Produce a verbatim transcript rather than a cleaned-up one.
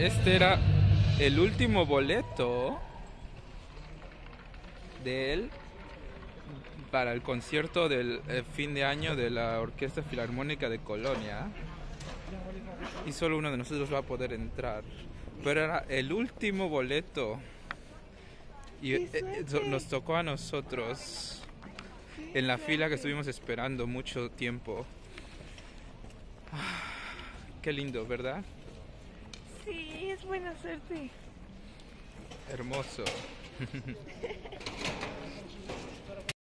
este era el último boleto de él para el concierto del eh, fin de año de la Orquesta Filarmónica de Colonia. Y solo uno de nosotros va a poder entrar. Pero era el último boleto. Y eh, eh, nos tocó a nosotros en la fila que estuvimos esperando mucho tiempo. Ah, qué lindo, ¿verdad? Sí, es buena suerte. Hermoso.